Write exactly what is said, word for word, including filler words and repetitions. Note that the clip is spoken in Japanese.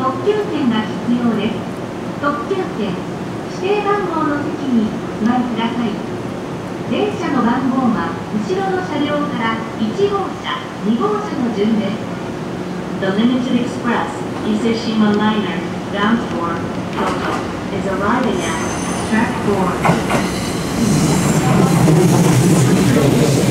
特急券が必要です。特急券、指定番号の席にお座りください。電車の番号は後ろの車両からいち号車、に号車の順です。The Limited Express Ise-shima Liner bound for Kyoto is arriving at track four.